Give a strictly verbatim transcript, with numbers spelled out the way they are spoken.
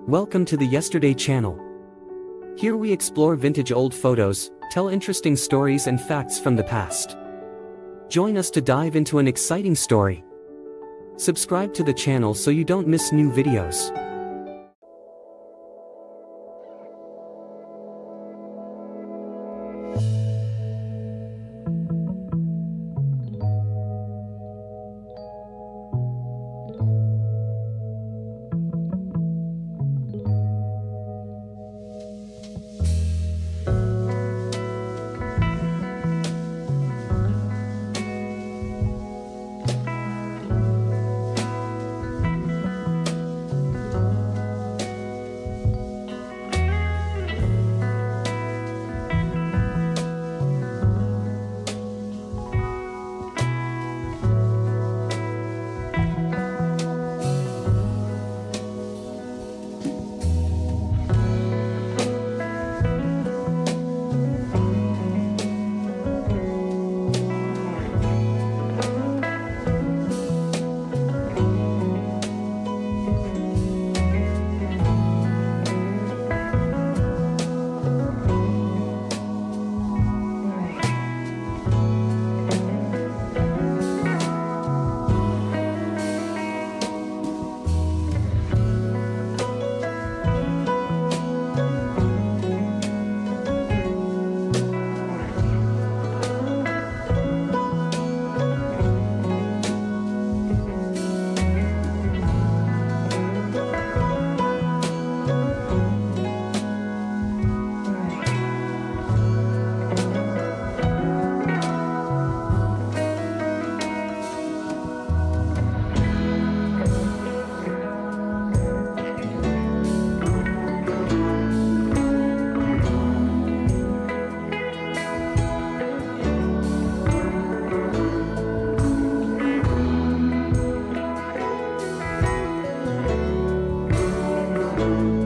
Welcome to the Yesterday channel. Here we explore vintage old photos, tell interesting stories and facts from the past. Join us to dive into an exciting story. Subscribe to the channel so you don't miss new videos. Thank you.